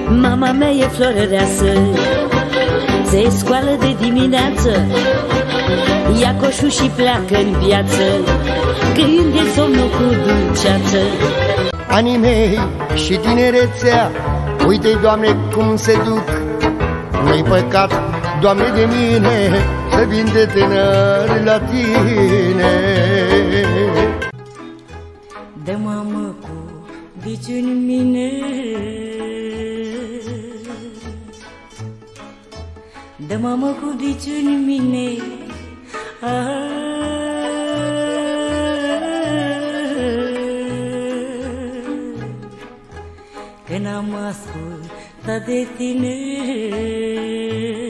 Mama mea e florăreasă, se scoală de dimineață, ia coșul și pleacă în viață, când e somnul cu dulceață. Anii mei și tinerețea, uite, Doamne, cum se duc. Nu-i păcat, Doamne, de mine să vin de tânăr la Tine. Dă mamă cu dici în mine, dă mamă cu dici în mine, că n-am ascultat de tine.